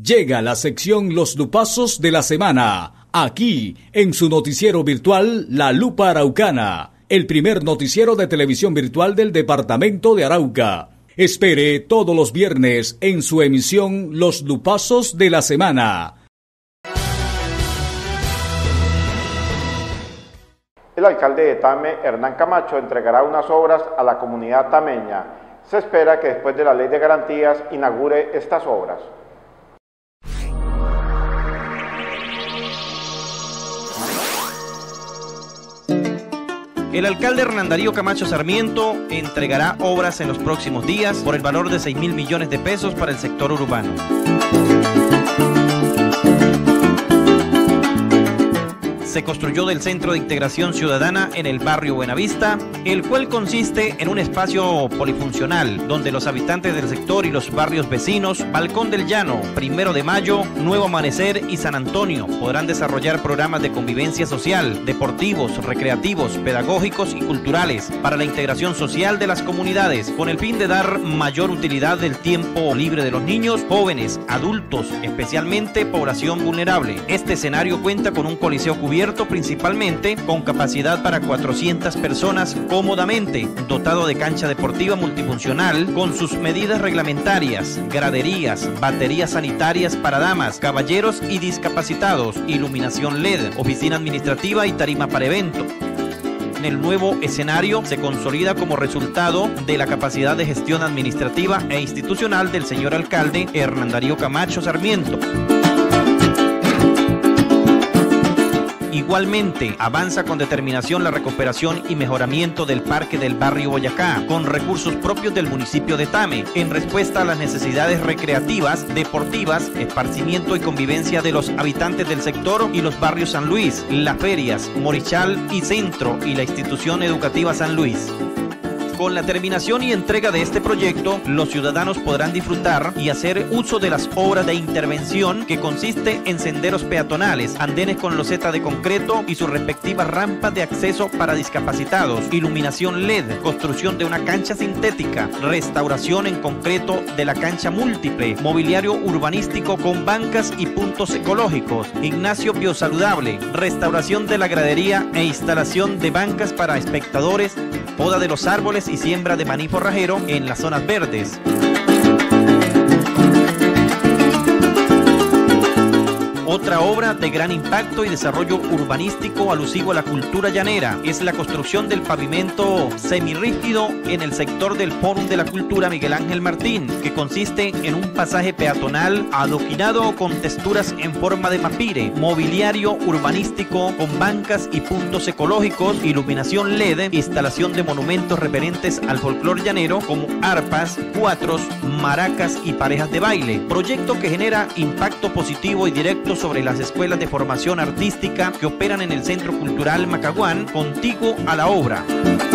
Llega la sección Los Lupazos de la Semana, aquí en su noticiero virtual La Lupa Araucana, el primer noticiero de televisión virtual del departamento de Arauca. Espere todos los viernes en su emisión Los Lupazos de la Semana. El alcalde de Tame, Hernán Camacho, entregará unas obras a la comunidad tameña. Se espera que después de la Ley de Garantías inaugure estas obras. El alcalde Hernán Darío Camacho Sarmiento entregará obras en los próximos días por el valor de 6.000 millones de pesos para el sector urbano. Se construyó del Centro de Integración Ciudadana en el barrio Buenavista, el cual consiste en un espacio polifuncional donde los habitantes del sector y los barrios vecinos, Balcón del Llano, 1 de Mayo, Nuevo Amanecer y San Antonio podrán desarrollar programas de convivencia social, deportivos, recreativos, pedagógicos y culturales para la integración social de las comunidades, con el fin de dar mayor utilidad del tiempo libre de los niños, jóvenes, adultos, especialmente población vulnerable. Este escenario cuenta con un coliseo cubierto principalmente con capacidad para 400 personas cómodamente, dotado de cancha deportiva multifuncional con sus medidas reglamentarias, graderías, baterías sanitarias para damas, caballeros y discapacitados, iluminación LED, oficina administrativa y tarima para evento. El nuevo escenario se consolida como resultado de la capacidad de gestión administrativa e institucional del señor alcalde Hernán Darío Camacho Sarmiento. Igualmente, avanza con determinación la recuperación y mejoramiento del parque del barrio Boyacá, con recursos propios del municipio de Tame, en respuesta a las necesidades recreativas, deportivas, esparcimiento y convivencia de los habitantes del sector y los barrios San Luis, Las Ferias, Morichal y Centro y la institución educativa San Luis. Con la terminación y entrega de este proyecto, los ciudadanos podrán disfrutar y hacer uso de las obras de intervención que consiste en senderos peatonales, andenes con loseta de concreto y sus respectivas rampas de acceso para discapacitados, iluminación LED, construcción de una cancha sintética, restauración en concreto de la cancha múltiple, mobiliario urbanístico con bancas y puntos ecológicos, gimnasio biosaludable, restauración de la gradería e instalación de bancas para espectadores, poda de los árboles y siembra de maní forrajero en las zonas verdes. Otra obra de gran impacto y desarrollo urbanístico alusivo a la cultura llanera es la construcción del pavimento semirrígido en el sector del Fórum de la Cultura Miguel Ángel Martín, que consiste en un pasaje peatonal adoquinado con texturas en forma de mapire, mobiliario urbanístico con bancas y puntos ecológicos, iluminación LED, instalación de monumentos referentes al folclor llanero como arpas, cuatros, maracas y parejas de baile, proyecto que genera impacto positivo y directo sobre las escuelas de formación artística que operan en el Centro Cultural Macaguán, contiguo a la obra.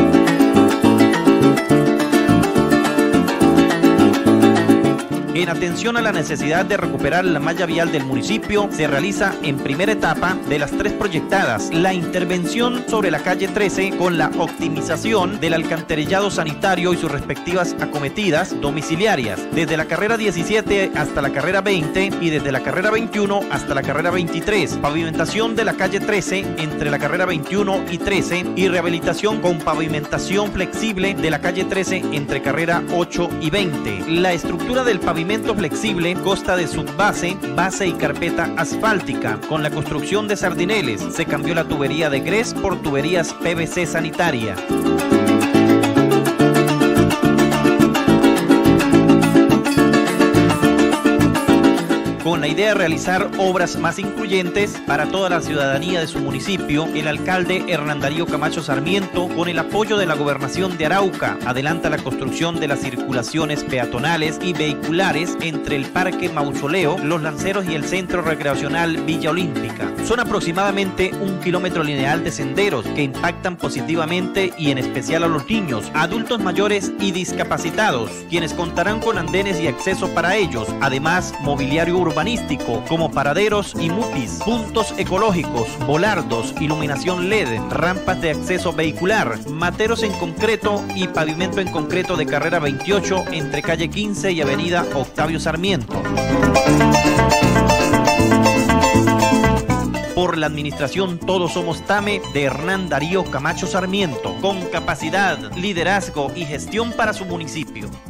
En atención a la necesidad de recuperar la malla vial del municipio, se realiza en primera etapa de las 3 proyectadas la intervención sobre la calle 13 con la optimización del alcantarillado sanitario y sus respectivas acometidas domiciliarias, desde la carrera 17 hasta la carrera 20 y desde la carrera 21 hasta la carrera 23, pavimentación de la calle 13 entre la carrera 21 y 13 y rehabilitación con pavimentación flexible de la calle 13 entre carrera 8 y 20. La estructura del pavimento flexible consta de subbase, base y carpeta asfáltica. Con la construcción de sardineles se cambió la tubería de grés por tuberías PVC sanitaria. Con la idea de realizar obras más incluyentes para toda la ciudadanía de su municipio, el alcalde Hernán Darío Camacho Sarmiento, con el apoyo de la Gobernación de Arauca, adelanta la construcción de las circulaciones peatonales y vehiculares entre el Parque Mausoleo, Los Lanceros y el Centro Recreacional Villa Olímpica. Son aproximadamente 1 kilómetro lineal de senderos que impactan positivamente y en especial a los niños, adultos mayores y discapacitados, quienes contarán con andenes y acceso para ellos, además mobiliario urbanístico como paraderos y mutis, puntos ecológicos, volardos, iluminación LED, rampas de acceso vehicular, materos en concreto y pavimento en concreto de carrera 28 entre calle 15 y avenida Octavio Sarmiento. la administración Todos Somos Tame de Hernán Darío Camacho Sarmiento, con capacidad, liderazgo y gestión para su municipio.